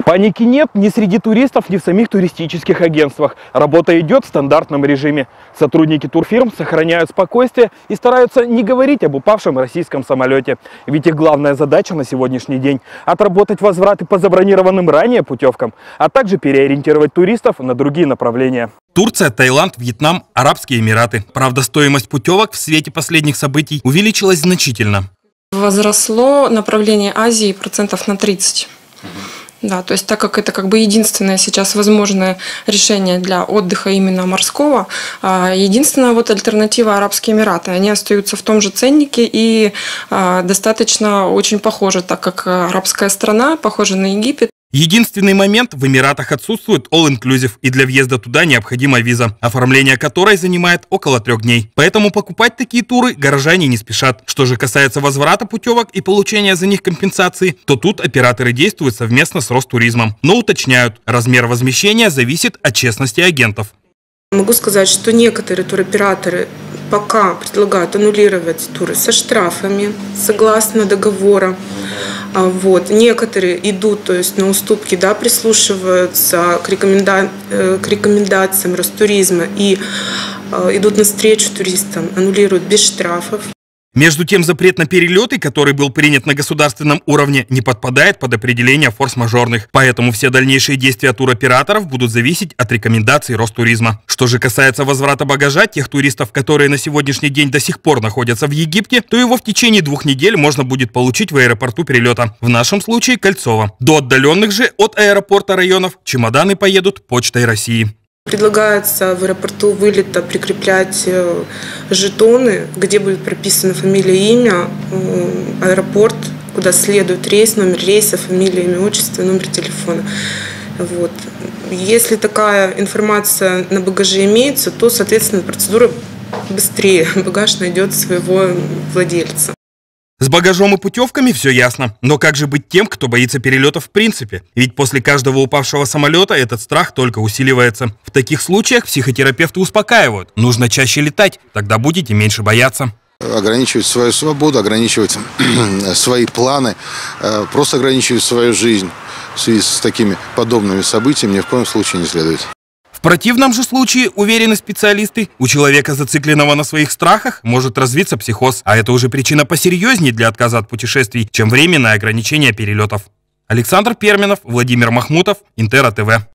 Паники нет ни среди туристов, ни в самих туристических агентствах. Работа идет в стандартном режиме. Сотрудники турфирм сохраняют спокойствие и стараются не говорить об упавшем российском самолете. Ведь их главная задача на сегодняшний день – отработать возвраты по забронированным ранее путевкам, а также переориентировать туристов на другие направления. Турция, Таиланд, Вьетнам, Арабские Эмираты. Правда, стоимость путевок в свете последних событий увеличилась значительно. Возросло направление Азии процентов на 30. Да, то есть так как это единственное сейчас возможное решение для отдыха именно морского, единственная альтернатива Арабские Эмираты. Они остаются в том же ценнике и достаточно очень похожи, так как арабская страна похожа на Египет. Единственный момент: в Эмиратах отсутствует all-inclusive, и для въезда туда необходима виза, оформление которой занимает около 3 дней. Поэтому покупать такие туры горожане не спешат. Что же касается возврата путевок и получения за них компенсации, то тут операторы действуют совместно с Ростуризмом. Но уточняют, размер возмещения зависит от честности агентов. Могу сказать, что некоторые туроператоры пока предлагают аннулировать туры со штрафами, согласно договора. Некоторые идут, то есть на уступки, прислушиваются к рекомендациям Ростуризма и идут навстречу туристам, аннулируют без штрафов. Между тем, запрет на перелеты, который был принят на государственном уровне, не подпадает под определение форс-мажорных. Поэтому все дальнейшие действия туроператоров будут зависеть от рекомендаций Ростуризма. Что же касается возврата багажа тех туристов, которые на сегодняшний день до сих пор находятся в Египте, то его в течение 2 недель можно будет получить в аэропорту перелета. В нашем случае Кольцово. До отдаленных же от аэропорта районов чемоданы поедут Почтой России. Предлагается в аэропорту вылета прикреплять жетоны, где будет прописана фамилия, имя, аэропорт, куда следует рейс, номер рейса, фамилия, имя, отчество, номер телефона. Если такая информация на багаже имеется, то, соответственно, процедура быстрее. Багаж найдет своего владельца. С багажом и путевками все ясно. Но как же быть тем, кто боится перелетов в принципе? Ведь после каждого упавшего самолета этот страх только усиливается. В таких случаях психотерапевты успокаивают: нужно чаще летать, тогда будете меньше бояться. Ограничивать свою свободу, ограничивать свои планы, просто ограничивать свою жизнь в связи с такими подобными событиями ни в коем случае не следует. В противном же случае, уверены специалисты, у человека, зацикленного на своих страхах, может развиться психоз. А это уже причина посерьезнее для отказа от путешествий, чем временное ограничение перелетов. Александр Перминов, Владимир Махмутов, Интера ТВ.